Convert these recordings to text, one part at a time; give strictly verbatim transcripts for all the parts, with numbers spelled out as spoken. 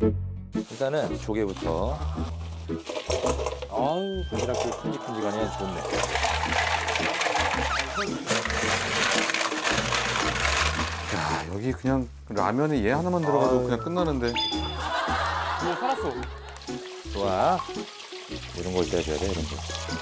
일단은 조개부터. 아우, 바지락도 큼직큼직하네. 좋네. 야, 여기 그냥 라면에 얘 하나만 들어가도 아유. 그냥 끝나는데. 이거 살았어. 좋아. 이런 걸 떼줘야 돼, 이런 거.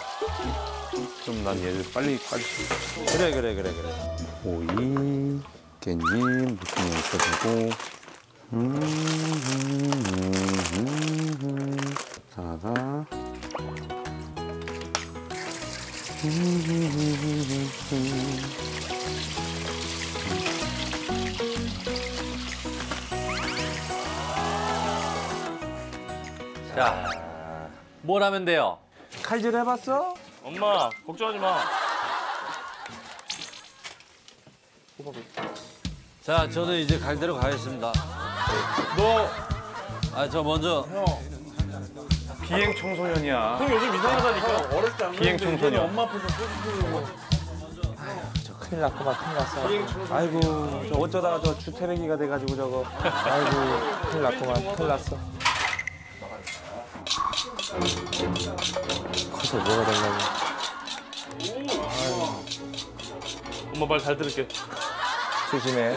좀 난 얘를 빨리 빨리. 그래, 그래, 그래, 그래. 오이, 깻잎, 무침에 있어주고. 음, 음, 음, 음, 사가. 음, 음, 음, 음. 자, 뭘 하면 돼요? 칼질 해봤어? 엄마, 걱정하지 마. 자, 저도 이제 갈 대로 가겠습니다. 너 아, 저 먼저. 비행 청소년이야. 형 요즘 이상하다니까. 어렸을 때 안 비행 그랬는데 청소년. 이제는 엄마 앞에서 뽀뽀뽀. 저 큰일 났구만, 큰일 났어. 아이고, 저 어쩌다가 저 주태백이가 돼가지고 저거. 아이고, 큰일 났구만, 큰일 났어. 커서 뭐가 되려고. 엄마 말 잘 들을게. 조심해.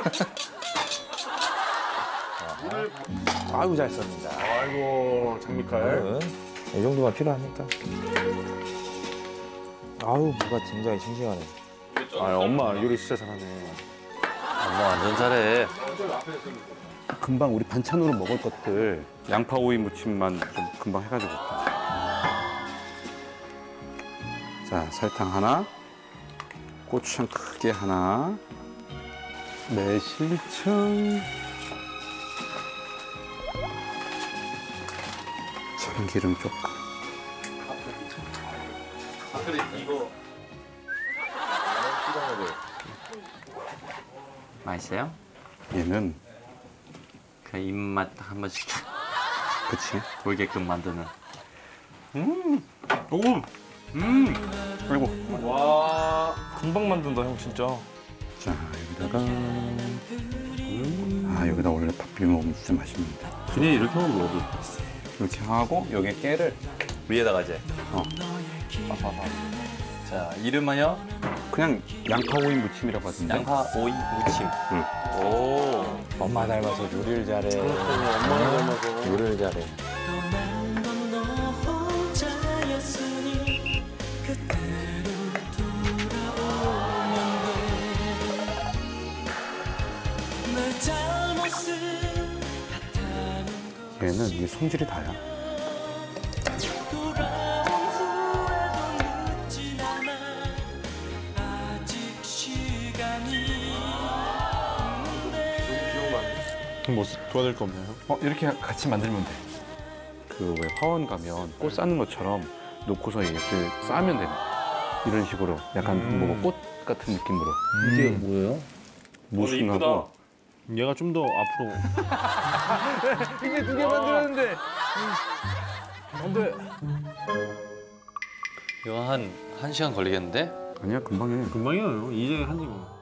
아이고, 잘 썼습니다. 아이고, 장미칼. 이 정도만 필요하니까. 아우, 무가 굉장히 싱싱하네. 아, 엄마 요리 진짜 잘하네. 엄마 완전 잘해. 금방 우리 반찬으로 먹을 것들 양파 오이 무침만 좀 금방 해가지고. 자, 설탕 하나, 고추장 크게 하나, 매실청, 참기름 조금. 맛있어요? 얘는 그 입맛 한 번씩 그치? 돌게끔 만드는. 오, 음, 아이고. 와, 금방 만든다, 형 진짜. 자, 여기다가 아, 여기다 원래 밥 비벼 먹으면 진짜 맛있는데. 그냥 이렇게 하면 먹어도. 이렇게 하고 여기에 깨를 위에다가 이제. 어. 자, 이름은요? 그냥 양파 오이 무침이라고 하던데. 양파 오이 무침. 응. 오. 엄마 닮아서 요리를 잘해. 엄마를 닮아서. 요리를 잘해. 얘는 이게 손질이 다야. 뭐 도와줄 거 없나요? 어, 이렇게 같이 만들면 돼. 그 왜 화원 가면 꽃 쌓는 것처럼 놓고서 얘들 쌓으면 돼. 이런 식으로 약간 음. 뭐 꽃 같은 느낌으로. 이게 뭐예요? 무순하고. 얘가 좀 더 앞으로. 이게 두 개 만들었는데. 안 돼. 이거 한, 한 시간 걸리겠는데? 아니야, 금방 해. 금방이에요. 이제 한 입.